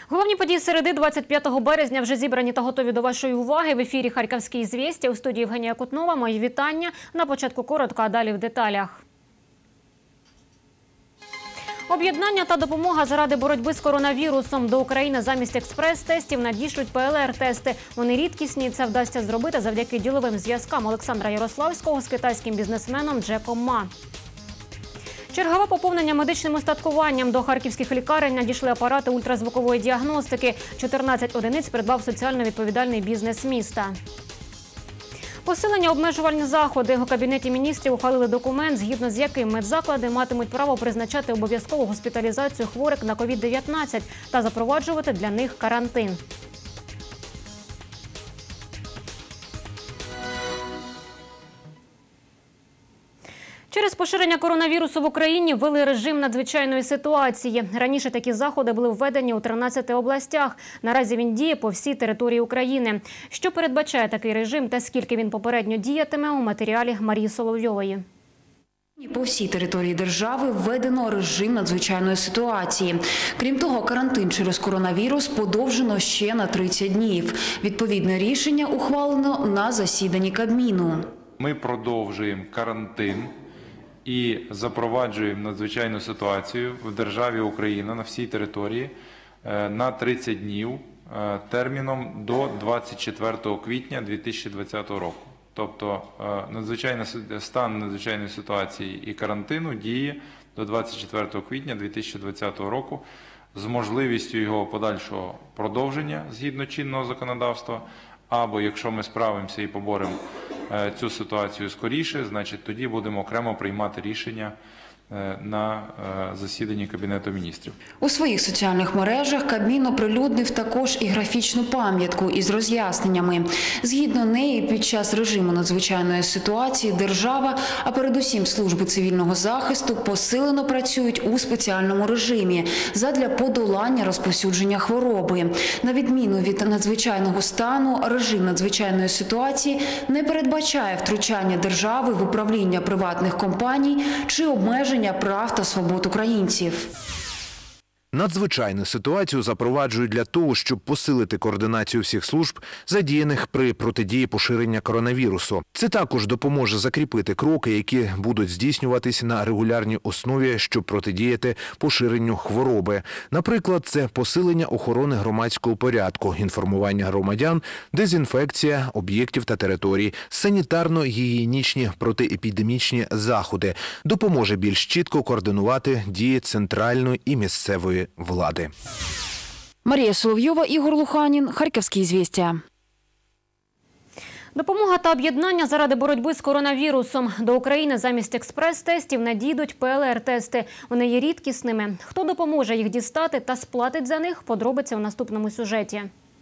Головні події середи 25 березня вже зібрані та готові до вашої уваги. В ефірі «Харківські звістя», у студії Євгенія Кутнова. Мої вітання. На початку коротко, а далі в деталях. Об'єднання та допомога заради боротьби з коронавірусом. До України замість експрес-тестів надішлють ПЛР-тести. Вони рідкісні, це вдасться зробити завдяки діловим зв'язкам Олександра Ярославського з китайським бізнесменом Джеком Ма. Чергове поповнення медичним устаткуванням. До харківських лікарень надійшли апарати ультразвукової діагностики. 14 одиниць придбав соціально відповідальний бізнес міста. Посилення обмежувальні заходи. У Кабінеті міністрів ухвалили документ, згідно з яким медзаклади матимуть право призначати обов'язкову госпіталізацію хворих на COVID-19 та запроваджувати для них карантин. Через поширення коронавірусу в Україні ввели режим надзвичайної ситуації. Раніше такі заходи були введені у 13 областях. Наразі він діє по всій території України. Що передбачає такий режим та скільки він попередньо діятиме, у матеріалі Марії Соловйової. По всій території держави введено режим надзвичайної ситуації. Крім того, карантин через коронавірус подовжено ще на 30 днів. Відповідне рішення ухвалено на засіданні Кабміну. Ми продовжуємо карантин і запроваджуємо надзвичайну ситуацію в державі Україна на всій території на 30 днів терміном до 24 квітня 2020 року. Тобто стан надзвичайної ситуації і карантину діє до 24 квітня 2020 року з можливістю його подальшого продовження згідно чинного законодавства, або якщо ми справимося і поборемо цю ситуацію скоріше, значить тоді будемо окремо приймати рішення на засіданні Кабінету міністрів. У своїх соціальних мережах Кабмін оприлюднив також і графічну пам'ятку із роз'ясненнями. Згідно неї, під час режиму надзвичайної ситуації держава, а передусім служби цивільного захисту, посилено працюють у спеціальному режимі задля подолання розповсюдження хвороби. На відміну від надзвичайного стану, режим надзвичайної ситуації не передбачає втручання держави в управління приватних компаній чи обмеження прав та свобод українців. Надзвичайну ситуацію запроваджують для того, щоб посилити координацію всіх служб, задіяних при протидії поширення коронавірусу. Це також допоможе закріпити кроки, які будуть здійснюватись на регулярній основі, щоб протидіяти поширенню хвороби. Наприклад, це посилення охорони громадського порядку, інформування громадян, дезінфекція об'єктів та територій, санітарно-гігієнічні протиепідемічні заходи. Допоможе більш чітко координувати дії центральної і місцевої влади. Марія Соловйова, Ігор Луханін, «Харківські звістя». Допомога та об'єднання заради боротьби з коронавірусом. До України замість експрес-тестів надійдуть ПЛР-тести. Вони є рідкісними. Хто допоможе їх дістати та сплатить за них – подробиці у наступному сюжеті.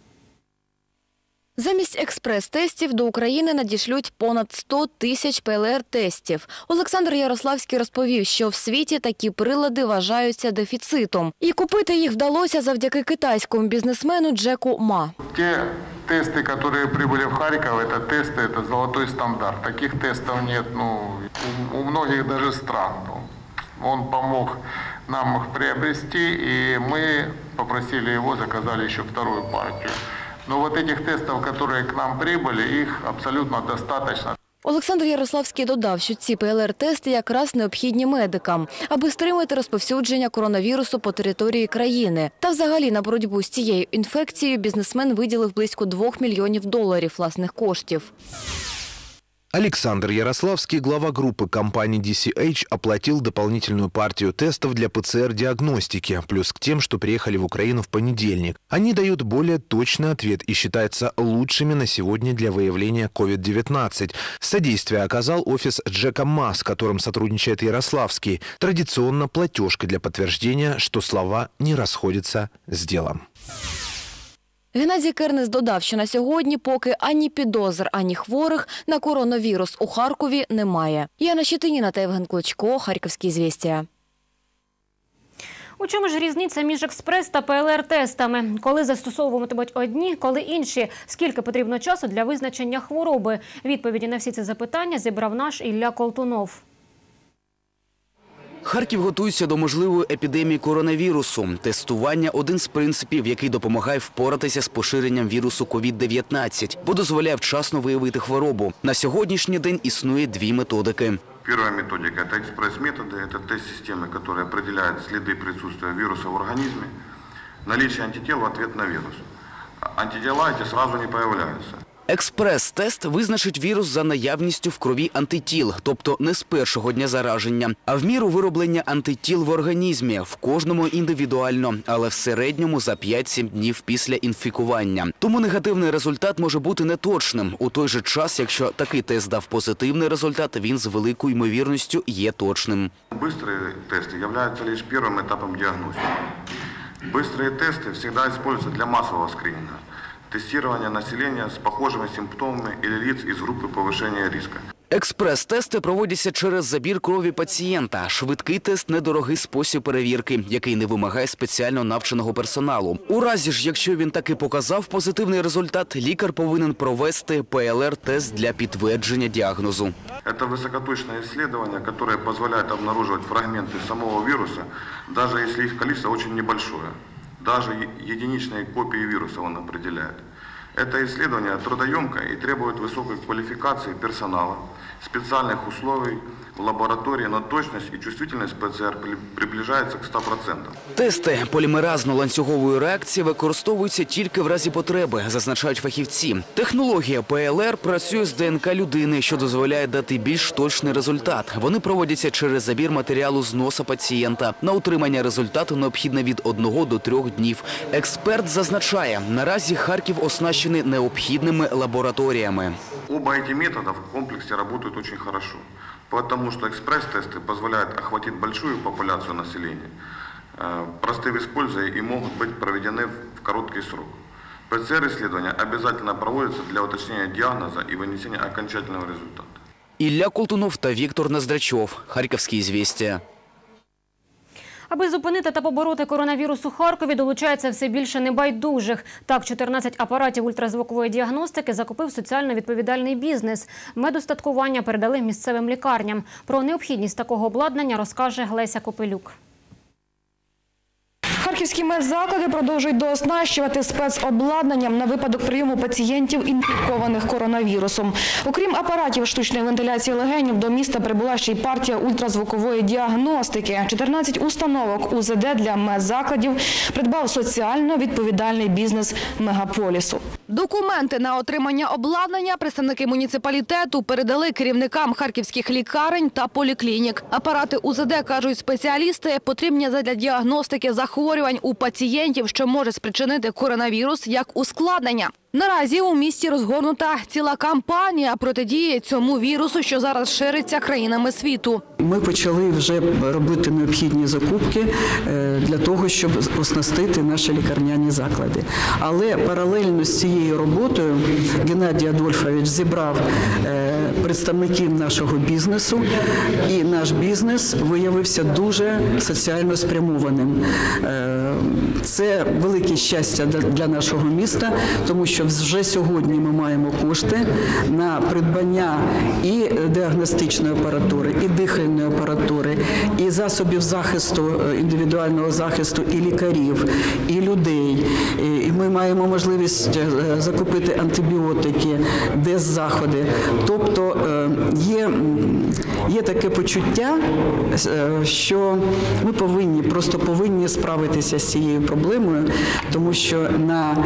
Замість експрес-тестів до України надішлють понад 100 тисяч ПЛР-тестів. Олександр Ярославський розповів, що в світі такі прилади вважаються дефіцитом. І купити їх вдалося завдяки китайському бізнесмену Джеку Ма. Ті тести, які прибули в Харків, це тести, це золотий стандарт. Таких тестів немає у многих навіть стран. Он помог нам их приобрести, и мы попросили его, заказали еще вторую партию. Но вот этих тестов, которые к нам прибыли, их абсолютно достаточно. Олександр Ярославський додав, що ці ПЛР-тести якраз необхідні медикам, аби стримати розповсюдження коронавірусу по території країни. Та взагалі на боротьбу з цією інфекцією бізнесмен виділив близько $2 мільйонів власних коштів. Александр Ярославский, глава группы компании DCH, оплатил дополнительную партию тестов для ПЦР-диагностики, плюс к тем, что приехали в Украину в понедельник. Они дают более точный ответ и считаются лучшими на сегодня для выявления COVID-19. Содействие оказал офис Джека Ма, с которым сотрудничает Ярославский. Традиционно платежка для подтверждения, что слова не расходятся с делом. Геннадій Кернес додав, що на сьогодні поки ані підозр, ані хворих на коронавірус у Харкові немає. Яна Щетиніна та Євген Клочко, «Харківські звістя». У чому ж різниця між експрес та ПЛР-тестами? Коли застосовуватимуть одні, коли інші? Скільки потрібно часу для визначення хвороби? Відповіді на всі ці запитання зібрав наш Ілля Колтунов. Харків готується до можливої епідемії коронавірусу. Тестування – один з принципів, який допомагає впоратися з поширенням вірусу COVID-19, бо дозволяє вчасно виявити хворобу. На сьогоднішній день існує дві методики. Первая методика – это экспресс-методы, это тест-системы, которые определяют следы присутствия вируса в организме, наличие антител в ответ на вирус. Антитела эти сразу не появляются. Експрес-тест визначить вірус за наявністю в крові антитіл, тобто не з першого дня зараження, а в міру вироблення антитіл в організмі, в кожному індивідуально, але в середньому за 5-7 днів після інфікування. Тому негативний результат може бути неточним. У той же час, якщо такий тест дав позитивний результат, він з великою ймовірністю є точним. Быстрые тесты являются лишь первым этапом диагностики. Быстрые тесты всегда используются для массового скрининга. Тестирование населения с похожими симптомами или лиц из группы повышения риска. Експрес-тести проводяться через забір крові пацієнта. Швидкий тест – недорогий спосіб перевірки, який не вимагає спеціально навченого персоналу. У разі ж, якщо він таки показав позитивний результат, лікар повинен провести ПЛР-тест для підтвердження діагнозу. Это высокоточное исследование, которое позволяет обнаруживать фрагменты самого вируса, даже если их количество очень небольшое. Даже единичные копии вируса он определяет. Это исследование трудоемкое и требует высокой квалификации персонала, специальных условий в лаборатории, но точность и чувствительность ПЦР приближается к 100%. Тести полімеразно-ланцюгової реакції використовуються тільки в разі потреби, зазначають фахівці. Технологія ПЛР працює з ДНК людини, що дозволяє дати більш точний результат. Вони проводяться через забір матеріалу з носа пацієнта. На отримання результату необхідно від 1 до 3 днів. Експерт зазначає, наразі Харків оснащений необхідними лабораторіями. Оба эти метода в комплексе работают очень хорошо, потому что экспресс-тесты позволяют охватить большую популяцию населения, просты в использовании и могут быть проведены в короткий срок. ПЦР-исследования обязательно проводятся для уточнения диагноза и вынесения окончательного результата. Ілля Колтунов та Віктор Ноздрачов. Харківські «Звістя». Аби зупинити та побороти коронавірус у Харкові, долучається все більше небайдужих. Так, 14 апаратів ультразвукової діагностики закупив соціально відповідальний бізнес. Медустаткування передали місцевим лікарням. Про необхідність такого обладнання розкаже Леся Копилюк. Харківські медзаклади продовжують дооснащувати спецобладнанням на випадок прийому пацієнтів, інфікованих коронавірусом. Окрім апаратів штучної вентиляції легенів, до міста прибула ще й партія ультразвукової діагностики. 14 установок УЗД для медзакладів придбав соціально відповідальний бізнес мегаполісу. Документи на отримання обладнання представники муніципалітету передали керівникам харківських лікарень та поліклінік. Апарати УЗД, кажуть спеціалісти, потрібні задля діагностики захворювань у пацієнтів, що може спричинити коронавірус як ускладнення. Наразі у місті розгорнута ціла кампанія протидії цьому вірусу, що зараз шириться країнами світу. Ми почали вже робити необхідні закупки для того, щоб оснастити наші лікарняні заклади. Але паралельно з цією роботою Геннадій Адольфович зібрав представників нашого бізнесу, і наш бізнес виявився дуже соціально спрямованим. Це велике щастя для нашого міста, тому що вже сьогодні ми маємо кошти на придбання і діагностичної апаратури, і дихальної апаратури, і засобів захисту, індивідуального захисту, і лікарів, і людей. І ми маємо можливість закупити антибіотики, деззаходи. Тобто є таке почуття, що ми повинні справитися з цією проблемою, тому що на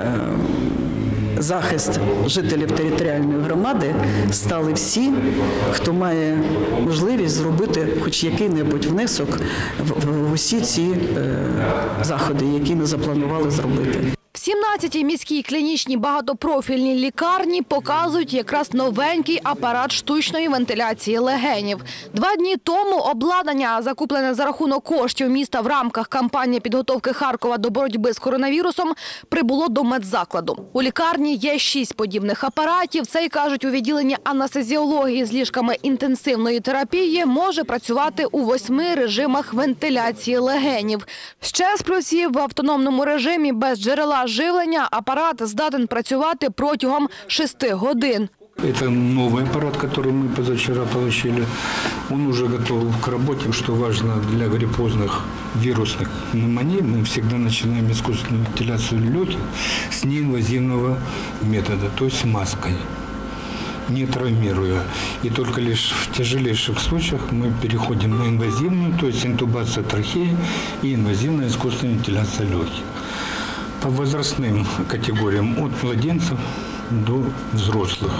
захист жителів територіальної громади стали всі, хто має можливість зробити хоч який-небудь внесок в усі ці заходи, які ми запланували зробити. В 17-й міській клінічній багатопрофільній лікарні показують якраз новенький апарат штучної вентиляції легенів. 2 дні тому обладнання, закуплене за рахунок коштів міста в рамках кампанії підготовки Харкова до боротьби з коронавірусом, прибуло до медзакладу. У лікарні є 6 подібних апаратів. Цей, кажуть, у відділенні анестезіології з ліжками інтенсивної терапії може працювати у 8 режимах вентиляції легенів. Ще з плюсів в автономному режимі без джерела живлення апарат здатен працювати протягом 6 годин. Это новый аппарат, который мы позавчера получили. Он уже готов к работе, что важно для гриппозных вирусных пневмоний. Мы всегда начинаем искусственную вентиляцию легких с неинвазивного метода, то есть маской, не травмируя. И только лишь в тяжелейших случаях мы переходим на инвазивную, то есть интубация трахеи и инвазивная искусственная вентиляция легких. По возрастным категориям от младенцев до взрослых.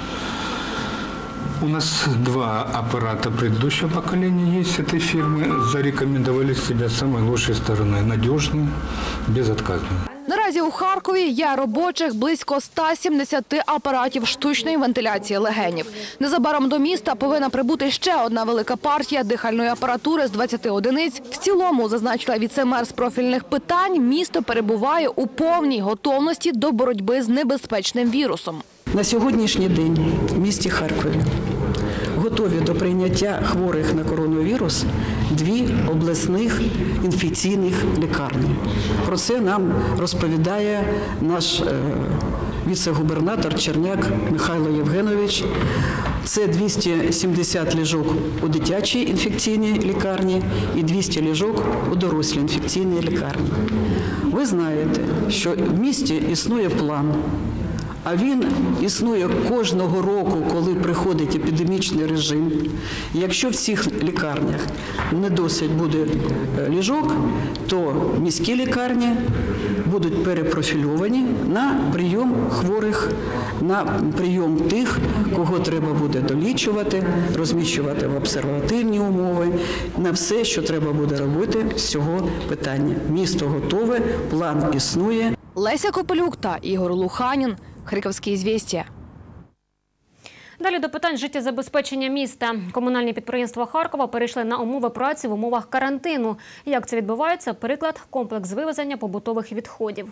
У нас 2 аппарата предыдущего поколения есть этой фирмы. Зарекомендовали себя с самой лучшей стороны. Надежно, безотказно. Наразі у Харкові є робочих близько 170 апаратів штучної вентиляції легенів. Незабаром до міста повинна прибути ще одна велика партія дихальної апаратури з 20 одиниць. В цілому, зазначила віце-мер з профільних питань, місто перебуває у повній готовності до боротьби з небезпечним вірусом. На сьогоднішній день в місті Харкові готові до прийняття хворих на коронавірус 2 обласних інфекційних лікарні. Про це нам розповідає наш віце-губернатор Черняк Михайло Євгенович. Це 270 ліжок у дитячій інфекційній лікарні і 200 ліжок у дорослій інфекційній лікарні. Ви знаєте, що в місті існує план. А він існує кожного року, коли приходить епідемічний режим. І якщо в цих лікарнях не досить буде ліжок, то міські лікарні будуть перепрофільовані на прийом хворих, на прийом тих, кого треба буде долічувати, розміщувати в обсервативні умови, на все, що треба буде робити з цього питання. Місто готове, план існує. Леся Копелюк та Ігор Луханін. Харківські «Ізвістія». Далі до питань життєзабезпечення міста. Комунальні підприємства Харкова перейшли на умови праці в умовах карантину. Як це відбувається? Приклад – комплекс вивезення побутових відходів.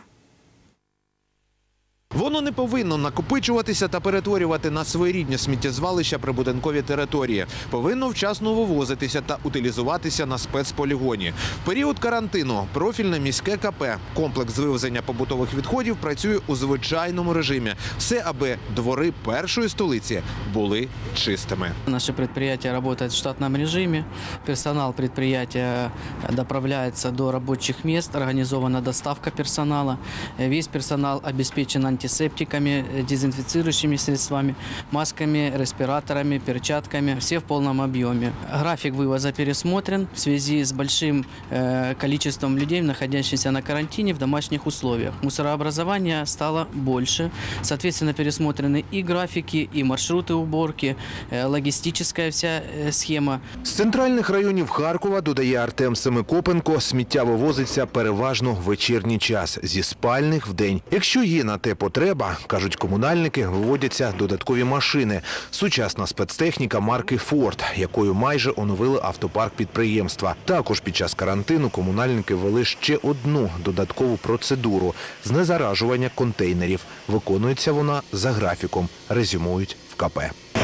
Воно не повинно накопичуватися та перетворювати на своєрідні сміттєзвалища прибудинкові території. Повинно вчасно вивозитися та утилізуватися на спецполігоні. В період карантину профільне міське КП комплекс вивезення побутових відходів працює у звичайному режимі. Все, аби двори першої столиці були чистими. Наше предприятие работает в штатном режиме. Персонал предприятия доправляется до рабочих мест, организована доставка персонала. Весь персонал обеспечен антисептиками, дезинфицирующими средствами, масками, респираторами, перчатками. Все в полном объеме. График вывоза пересмотрен в связи с большим количеством людей, находящихся на карантине в домашних условиях. Мусорообразование стало больше. Соответственно, пересмотрены и графики, и маршруты уборки, логистическая вся схема. З центральних районів Харкова, додає Артем Семикопенко, сміття вивозиться переважно в вечірній час, зі спальних в день. Якщо є на те потреба, кажуть комунальники, виводяться додаткові машини. Сучасна спецтехніка марки «Форд», якою майже оновили автопарк підприємства. Також під час карантину комунальники ввели ще одну додаткову процедуру – знезаражування контейнерів. Виконується вона за графіком, резюмують в КП.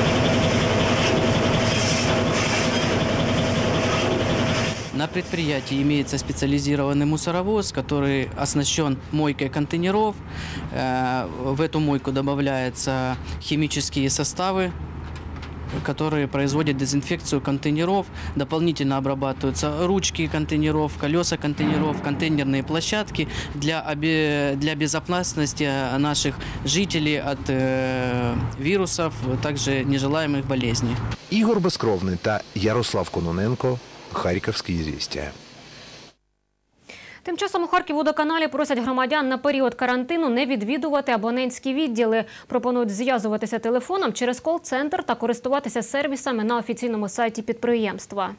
На предприятии имеется специализированный мусоровоз, который оснащен мойкой контейнеров. В эту мойку добавляются химические составы, которые производят дезинфекцию контейнеров. Дополнительно обрабатываются ручки контейнеров, колеса контейнеров, контейнерные площадки для безопасности наших жителей от вирусов, также нежелаемых болезней. Ігор Безкровний та Ярослав Кононенко. Харківські «Ізвістія». Тим часом у Харківводоканалі просять громадян на період карантину не відвідувати абонентські відділи. Пропонують зв'язуватися телефоном через кол-центр та користуватися сервісами на офіційному сайті підприємства.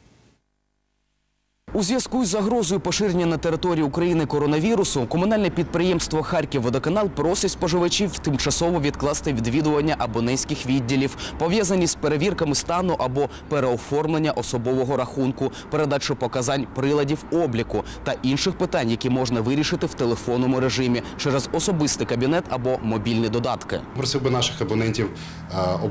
У зв'язку з загрозою поширення на території України коронавірусу, комунальне підприємство «Харківводоканал» просить споживачів тимчасово відкласти відвідування абонентських відділів, пов'язані з перевірками стану або переоформлення особового рахунку, передачу показань приладів обліку та інших питань, які можна вирішити в телефонному режимі через особистий кабінет або мобільні додатки. Просив би наших абонентів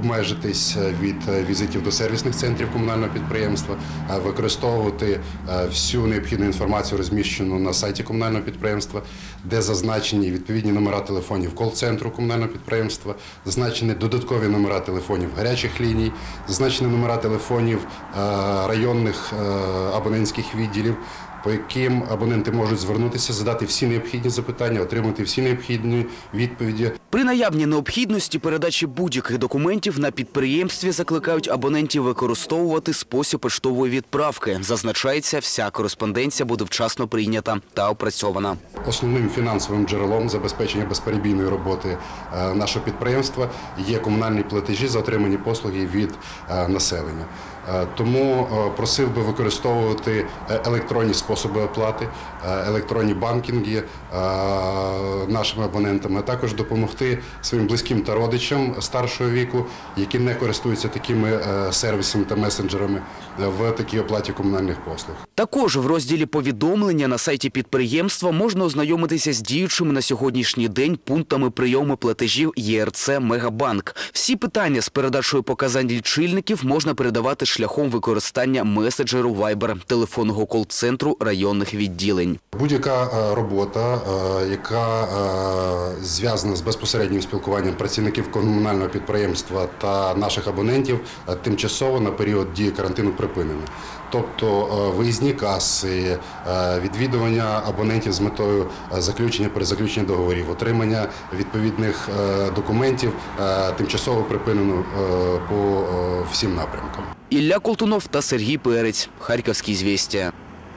обмежитись від візитів до сервісних центрів комунального підприємства, використовувати всю необхідну інформацію розміщено на сайті комунального підприємства, де зазначені відповідні номера телефонів кол-центру комунального підприємства, зазначені додаткові номера телефонів гарячих ліній, зазначені номера телефонів районних абонентських відділів, по яким абоненти можуть звернутися, задати всі необхідні запитання, отримати всі необхідні відповіді. При наявній необхідності передачі будь-яких документів на підприємстві закликають абонентів використовувати спосіб поштової відправки. Зазначається, вся кореспонденція буде вчасно прийнята та опрацьована. Основним фінансовим джерелом забезпечення безперебійної роботи нашого підприємства є комунальні платежі за отримані послуги від населення. Тому просив би використовувати електронні способи оплати, електронні банкінги нашими абонентами, а також допомогти своїм близьким та родичам старшого віку, які не користуються такими сервісами та месенджерами в такій оплаті комунальних послуг. Також в розділі «Повідомлення» на сайті підприємства можна ознайомитися з діючими на сьогоднішній день пунктами прийому платежів ЄРЦ «Мегабанк». Всі питання з передачою показань лічильників можна передавати шляхом використання меседжеру Viber, телефонного кол-центру районних відділень. Будь-яка робота, яка зв'язана з безпосереднім спілкуванням працівників комунального підприємства та наших абонентів, тимчасово на період дії карантину припинена. Тобто виїзні каси, відвідування абонентів з метою заключення, перезаключення договорів, отримання відповідних документів тимчасово припинено по всім напрямкам. Ілля Колтунов та Сергій Перець. Харківські звістя.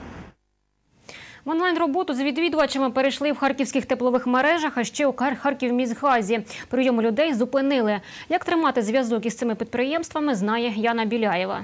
В онлайн-роботу з відвідувачами перейшли в харківських теплових мережах, а ще у Харківміськгазі. Прийом людей зупинили. Як тримати зв'язок із цими підприємствами, знає Яна Біляєва.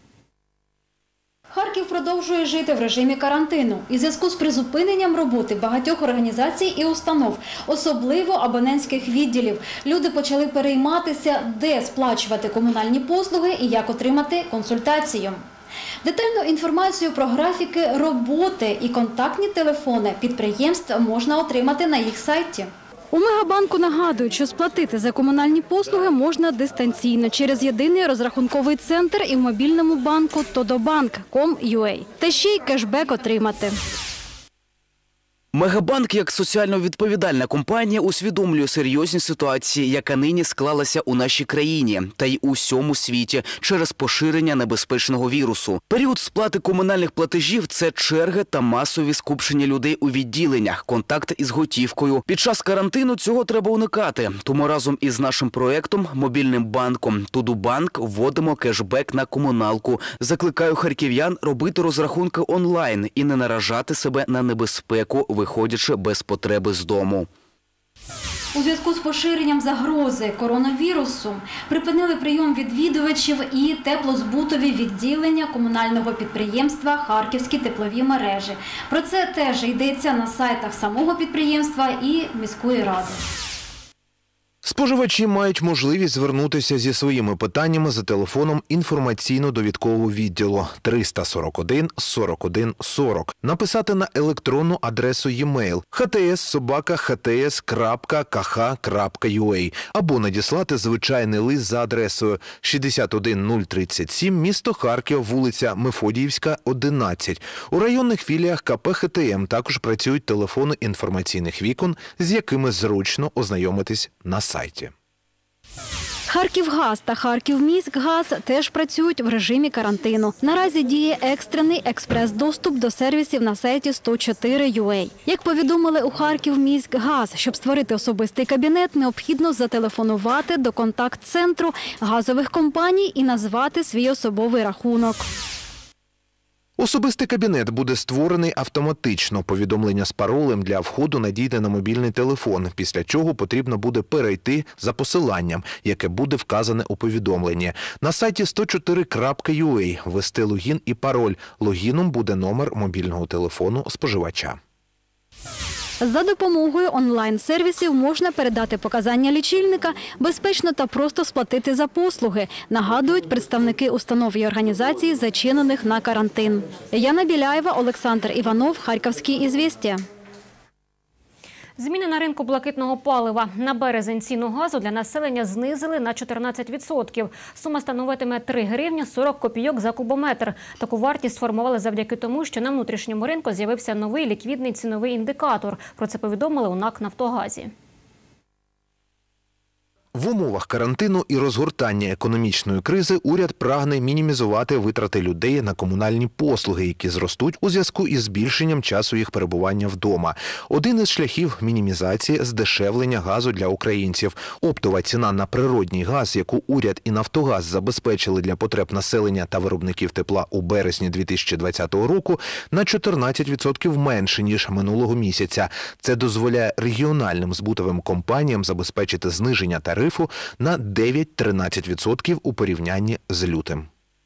Харків продовжує жити в режимі карантину. І в зв'язку з призупиненням роботи багатьох організацій і установ, особливо абонентських відділів, люди почали перейматися, де сплачувати комунальні послуги і як отримати консультацію. Детальну інформацію про графіки роботи і контактні телефони підприємств можна отримати на їх сайті. У Мегабанку нагадують, що сплатити за комунальні послуги можна дистанційно через єдиний розрахунковий центр і в мобільному банку todobank.com.ua. Та ще й кешбек отримати. Мегабанк, як соціально відповідальна компанія, усвідомлює серйозні ситуації, яка нині склалася у нашій країні та й у всьому світі через поширення небезпечного вірусу. Період сплати комунальних платежів – це черги та масові скупчення людей у відділеннях, контакт із готівкою. Під час карантину цього треба уникати. Тому разом із нашим проєктом «Мобільним банком» «Тудубанк» вводимо кешбек на комуналку. Закликаю харків'ян робити розрахунки онлайн і не наражати себе на небезпеку, виходячи без потреби з дому. У зв'язку з поширенням загрози коронавірусу припинили прийом відвідувачів і теплозбутові відділення комунального підприємства «Харківські теплові мережі». Про це теж йдеться на сайтах самого підприємства і міської ради. Споживачі мають можливість звернутися зі своїми питаннями за телефоном інформаційно-довідкового відділу 341 41 40, написати на електронну адресу e-mail hts@hts.kh.ua або надіслати звичайний лист за адресою 61037, місто Харків, вулиця Мефодіївська, 11. У районних філіях КП «ХТМ» також працюють телефони інформаційних вікон, з якими зручно ознайомитись на сайті. Харківгаз та Харківміськгаз теж працюють в режимі карантину. Наразі діє екстрений експрес-доступ до сервісів на сайті 104.ua. Як повідомили у Харківміськгаз, щоб створити особистий кабінет, необхідно зателефонувати до контакт-центру газових компаній і назвати свій особовий рахунок. Особистий кабінет буде створений автоматично. Повідомлення з паролем для входу надійде на мобільний телефон, після чого потрібно буде перейти за посиланням, яке буде вказане у повідомленні. На сайті 104.ua ввести логін і пароль. Логіном буде номер мобільного телефону споживача. За допомогою онлайн-сервісів можна передати показання лічильника, безпечно та просто сплатити за послуги, нагадують представники установ і організацій, зачинених на карантин. Яна Біляєва, Олександр Іванов, Харківські ізвістія. Зміни на ринку блакитного палива. На березень ціну газу для населення знизили на 14%. Сума становитиме 3 гривні 40 копійок за кубометр. Таку вартість сформували завдяки тому, що на внутрішньому ринку з'явився новий ліквідний ціновий індикатор. Про це повідомили у НАК «Нафтогазі». В умовах карантину і розгортання економічної кризи уряд прагне мінімізувати витрати людей на комунальні послуги, які зростуть у зв'язку із збільшенням часу їх перебування вдома. Один із шляхів мінімізації – здешевлення газу для українців. Оптова ціна на природній газ, яку уряд і «Нафтогаз» забезпечили для потреб населення та виробників тепла у березні 2020 року, на 14% менше, ніж минулого місяця. Це дозволяє регіональним збутовим компаніям забезпечити зниження тарифу на 9-13% у порівнянні з лютим.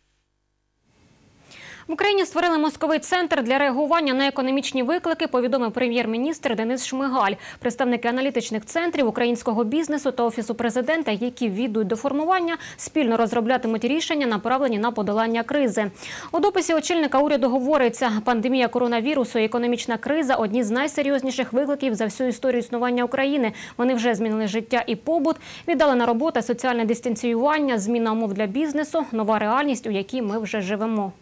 В Україні створили мозковий центр для реагування на економічні виклики, повідомив прем'єр-міністр Денис Шмигаль. Представники аналітичних центрів, українського бізнесу та Офісу президента, які ввійдуть до формування, спільно розроблятимуть рішення, направлені на подолання кризи. У дописі очільника уряду говориться, пандемія коронавірусу і економічна криза – одні з найсерйозніших викликів за всю історію існування України. Вони вже змінили життя і побут, віддалена робота, соціальне дистанціювання, зміна умов для бізнесу, нова реальність, у якій ми вже живемо.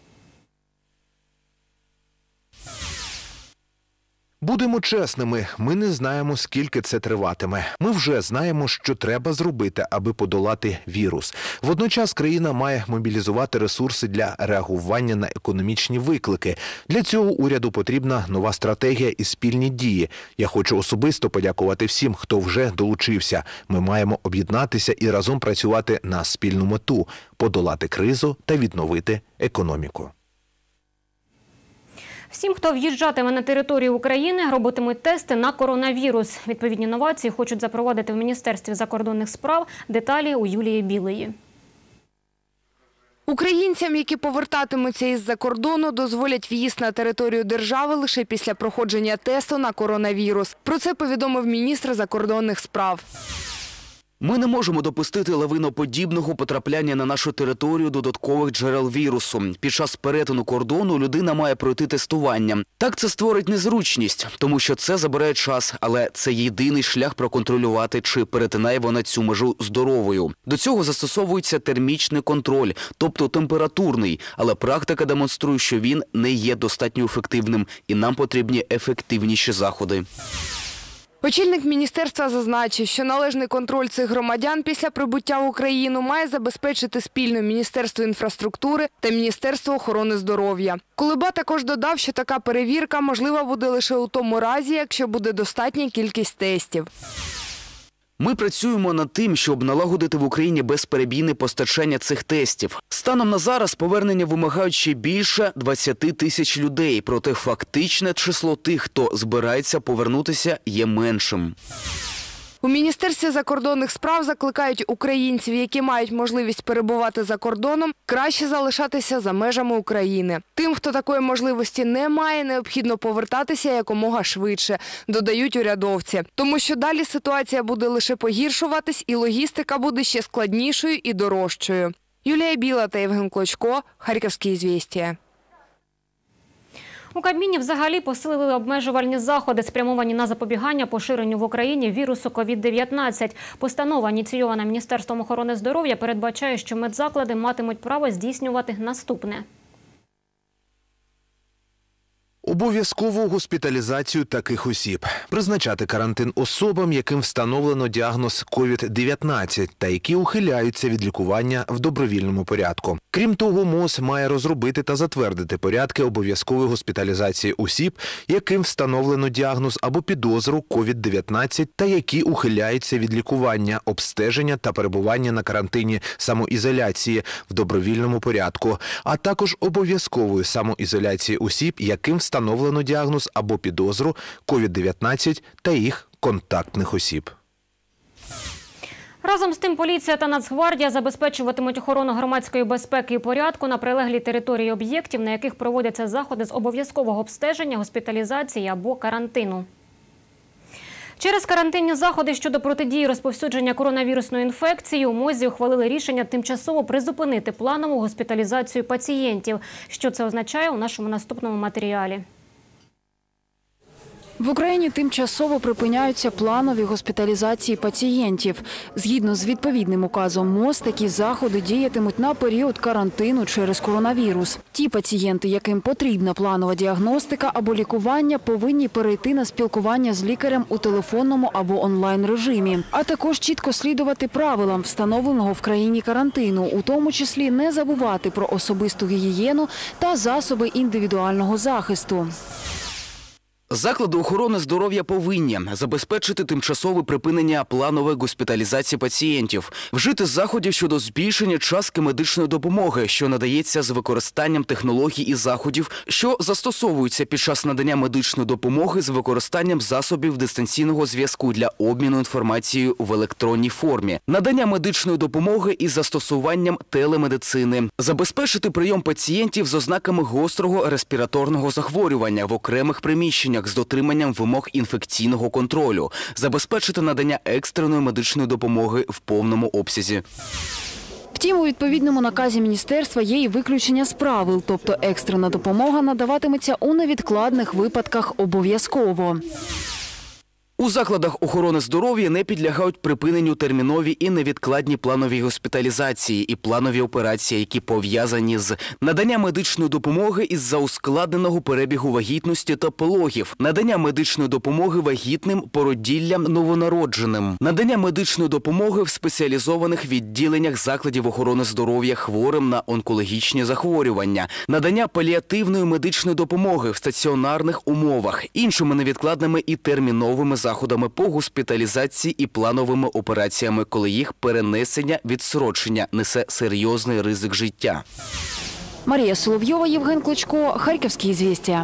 Будемо чесними, ми не знаємо, скільки це триватиме. Ми вже знаємо, що треба зробити, аби подолати вірус. Водночас країна має мобілізувати ресурси для реагування на економічні виклики. Для цього уряду потрібна нова стратегія і спільні дії. Я хочу особисто подякувати всім, хто вже долучився. Ми маємо об'єднатися і разом працювати на спільну мету – подолати кризу та відновити економіку. Всім, хто в'їжджатиме на територію України, робитимуть тести на коронавірус. Відповідні новації хочуть запровадити в Міністерстві закордонних справ. Деталі у Юлії Білої. Українцям, які повертатимуться із-за кордону, дозволять в'їзд на територію держави лише після проходження тесту на коронавірус. Про це повідомив міністр закордонних справ. Ми не можемо допустити лавиноподібного потрапляння на нашу територію додаткових джерел вірусу. Під час перетину кордону людина має пройти тестування. Так це створить незручність, тому що це забирає час, але це єдиний шлях проконтролювати, чи перетинає вона цю межу здоровою. До цього застосовується термічний контроль, тобто температурний, але практика демонструє, що він не є достатньо ефективним і нам потрібні ефективніші заходи. Очільник міністерства зазначив, що належний контроль цих громадян після прибуття в Україну має забезпечити спільно Міністерство інфраструктури та Міністерство охорони здоров'я. Кулеба також додав, що така перевірка можлива буде лише у тому разі, якщо буде достатня кількість тестів. Ми працюємо над тим, щоб налагодити в Україні безперебійне постачання цих тестів. Станом на зараз повернення вимагають ще більше 20 тисяч людей, проте фактичне число тих, хто збирається повернутися, є меншим. У Міністерстві закордонних справ закликають українців, які мають можливість перебувати за кордоном, краще залишатися за межами України. Тим, хто такої можливості не має, необхідно повертатися якомога швидше, додають урядовці. Тому що далі ситуація буде лише погіршуватись і логістика буде ще складнішою і дорожчою. Юлія Біла та Євген Клочко, Харківські «Ізвєстія». У Кабміні взагалі посилили обмежувальні заходи, спрямовані на запобігання поширенню в Україні вірусу COVID-19. Постанова, ініційована Міністерством охорони здоров'я, передбачає, що медзаклади матимуть право здійснювати наступне. Обов'язкову госпіталізацію таких осіб. Призначати карантин особам, яким встановлено діагноз COVID-19 та які ухиляються від лікування в добровільному порядку. Крім того, МОЗ має розробити та затвердити порядки обов'язкової госпіталізації осіб, яким встановлено діагноз або підозру COVID-19 та які ухиляються від лікування, обстеження та перебування на карантині самоізоляції в добровільному порядку, а також обов'язкової самоізоляції осіб, яким встановлено діагноз або підозру COVID-19 та їх контактних осіб. Разом з тим, поліція та Нацгвардія забезпечуватимуть охорону громадської безпеки і порядку на прилеглій території об'єктів, на яких проводяться заходи з обов'язкового обстеження, госпіталізації або карантину. Через карантинні заходи щодо протидії розповсюдження коронавірусної інфекції у МОЗі ухвалили рішення тимчасово призупинити планову госпіталізацію пацієнтів. Що це означає, у нашому наступному матеріалі. В Україні тимчасово припиняються планові госпіталізації пацієнтів. Згідно з відповідним указом МОЗ, такі заходи діятимуть на період карантину через коронавірус. Ті пацієнти, яким потрібна планова діагностика або лікування, повинні перейти на спілкування з лікарем у телефонному або онлайн-режимі, а також чітко слідувати правилам встановленого в країні карантину, у тому числі не забувати про особисту гігієну та засоби індивідуального захисту. Заклади охорони здоров'я повинні забезпечити тимчасове припинення планової госпіталізації пацієнтів, вжити заходів щодо збільшення частки медичної допомоги, що надається з використанням технологій і заходів, що застосовуються під час надання медичної допомоги з використанням засобів дистанційного зв'язку для обміну інформацією в електронній формі, надання медичної допомоги із застосуванням телемедицини, забезпечити прийом пацієнтів з ознаками гострого респіраторного захворювання в окремих приміщеннях з дотриманням вимог інфекційного контролю, забезпечити надання екстреної медичної допомоги в повному обсязі. Втім, у відповідному наказі міністерства є і виключення з правил, тобто екстрена допомога надаватиметься у невідкладних випадках обов'язково. У закладах охорони здоров'я не підлягають припиненню термінові і невідкладні планові госпіталізації і планові операції, які пов'язані з наданням медичної допомоги із-за ускладненого перебігу вагітності та пологів, надання медичної допомоги вагітним, породіллям, новонародженим, надання медичної допомоги в спеціалізованих відділеннях закладів охорони здоров'я хворим на онкологічні захворювання, надання паліативної медичної допомоги в стаціонарних умовах, іншими невідкладними і терміновими заходами по госпіталізації і плановими операціями, коли їх перенесення, відстрочення несе серйозний ризик життя. Марія Соловйова, Євген Клочко, Харківські «Ізвістія».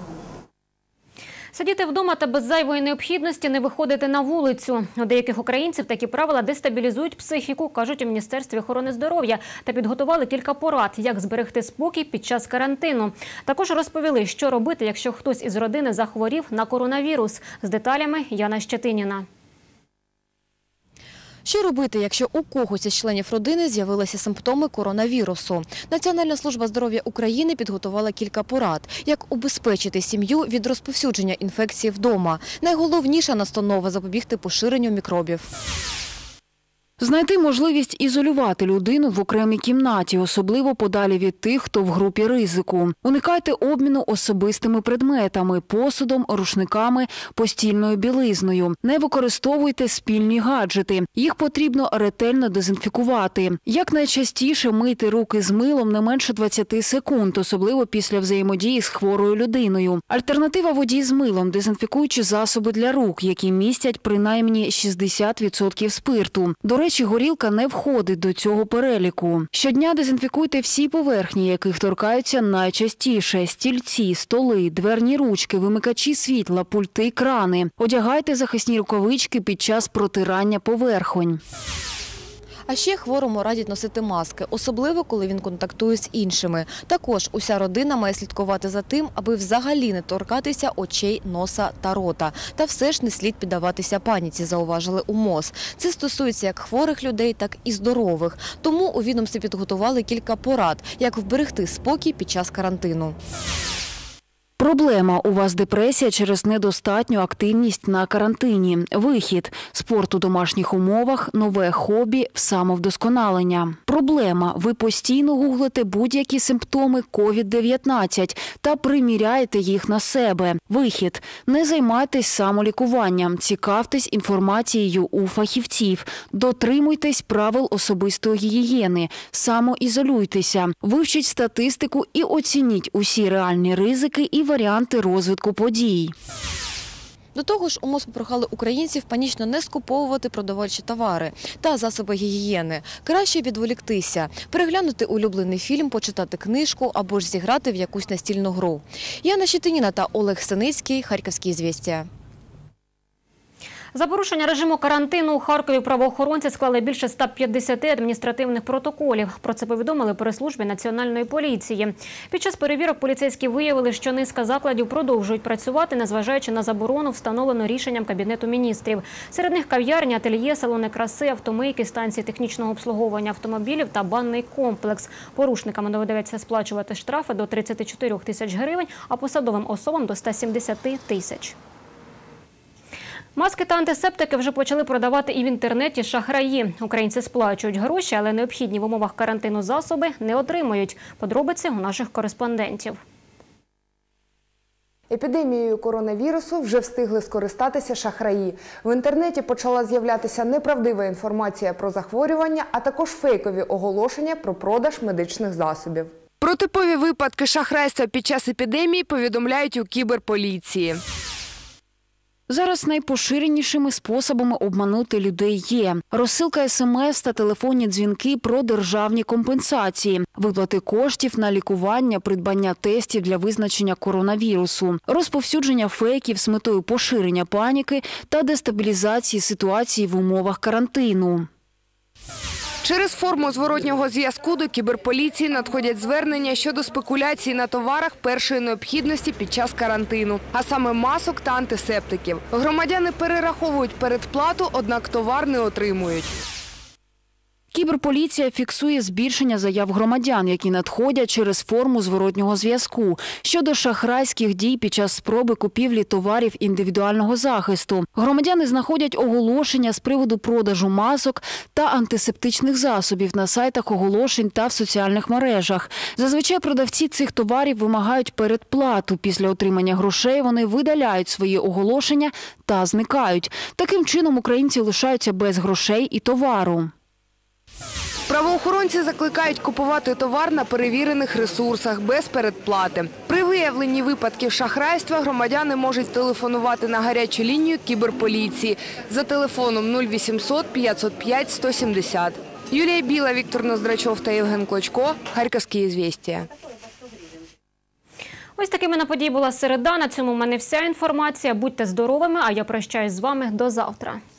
Сидіти вдома та без зайвої необхідності не виходити на вулицю. У деяких українців такі правила дестабілізують психіку, кажуть у Міністерстві охорони здоров'я, та підготували кілька порад, як зберегти спокій під час карантину. Також розповіли, що робити, якщо хтось із родини захворів на коронавірус. З деталями Яна Щетиніна. Що робити, якщо у когось із членів родини з'явилися симптоми коронавірусу? Національна служба здоров'я України підготувала кілька порад, як убезпечити сім'ю від розповсюдження інфекції вдома. Найголовніша настанова – запобігти поширенню мікробів. Знайти можливість ізолювати людину в окремій кімнаті, особливо подалі від тих, хто в групі ризику. Уникайте обміну особистими предметами, посудом, рушниками, постільною білизною. Не використовуйте спільні гаджети. Їх потрібно ретельно дезінфікувати. Якнайчастіше мийте руки з милом не менше 20 секунд, особливо після взаємодії з хворою людиною. Альтернатива воді з милом – дезінфікуючі засоби для рук, які містять принаймні 60% спирту. До речі, горілка не входить до цього переліку. Щодня дезінфікуйте всі поверхні, яких торкаються найчастіше – стільці, столи, дверні ручки, вимикачі світла, пульти, крани. Одягайте захисні рукавички під час протирання поверхонь. А ще хворому радять носити маски, особливо коли він контактує з іншими. Також уся родина має слідкувати за тим, аби взагалі не торкатися очей, носа та рота. Та все ж не слід піддаватися паніці, зауважили у МОЗ. Це стосується як хворих людей, так і здорових. Тому у відомстві підготували кілька порад, як вберегти спокій під час карантину. Проблема – у вас депресія через недостатню активність на карантині. Вихід – спорт у домашніх умовах, нове хобі, самовдосконалення. Проблема – ви постійно гуглите будь-які симптоми COVID-19 та приміряєте їх на себе. Вихід – не займайтесь самолікуванням, цікавтесь інформацією у фахівців, дотримуйтесь правил особистої гігієни, самоізолюйтеся, вивчіть статистику і оцініть усі реальні ризики і варіанти розвитку подій. До того ж, у МОЗ попрохали українців панічно не скуповувати продовольчі товари та засоби гігієни. Краще відволіктися, переглянути улюблений фільм, почитати книжку або ж зіграти в якусь настільну гру. Яна Щетиніна та Олег Синицький, Харківські «Ізвістія». За порушення режиму карантину у Харкові правоохоронці склали більше 150 адміністративних протоколів. Про це повідомили прес-службі Національної поліції. Під час перевірок поліцейські виявили, що низка закладів продовжують працювати, незважаючи на заборону, встановлену рішенням Кабінету міністрів. Серед них кав'ярні, ательє, салони краси, автомийки, станції технічного обслуговування автомобілів та банний комплекс. Порушникам доведеться сплачувати штрафи до 34 тисяч гривень, а посадовим особам – до 170 тисяч. Маски та антисептики вже почали продавати і в інтернеті шахраї. Українці сплачують гроші, але необхідні в умовах карантину засоби не отримують. Подробиці у наших кореспондентів. Епідемією коронавірусу вже встигли скористатися шахраї. В інтернеті почала з'являтися неправдива інформація про захворювання, а також фейкові оголошення про продаж медичних засобів. Про типові випадки шахрайства під час епідемії повідомляють у кіберполіції. Зараз найпоширенішими способами обманути людей є розсилка СМС та телефонні дзвінки про державні компенсації, виплати коштів на лікування, придбання тестів для визначення коронавірусу, розповсюдження фейків з метою поширення паніки та дестабілізації ситуації в умовах карантину. Через форму зворотнього зв'язку до кіберполіції надходять звернення щодо спекуляцій на товарах першої необхідності під час карантину, а саме масок та антисептиків. Громадяни перераховують передплату, однак товар не отримують. Кіберполіція фіксує збільшення заяв громадян, які надходять через форму зворотнього зв'язку щодо шахрайських дій під час спроби купівлі товарів індивідуального захисту. Громадяни знаходять оголошення з приводу продажу масок та антисептичних засобів на сайтах оголошень та в соціальних мережах. Зазвичай продавці цих товарів вимагають передплату. Після отримання грошей вони видаляють свої оголошення та зникають. Таким чином українці лишаються без грошей і товару. Правоохоронці закликають купувати товар на перевірених ресурсах без передплати. При виявленні випадків шахрайства громадяни можуть телефонувати на гарячу лінію кіберполіції за телефоном 0800 505 170. Юлія Біла, Віктор Ноздрачов та Євген Клочко. Харківські «Ізвєстія». Ось такими на події була середа. На цьому в мене вся інформація. Будьте здоровими, а я прощаюсь з вами до завтра.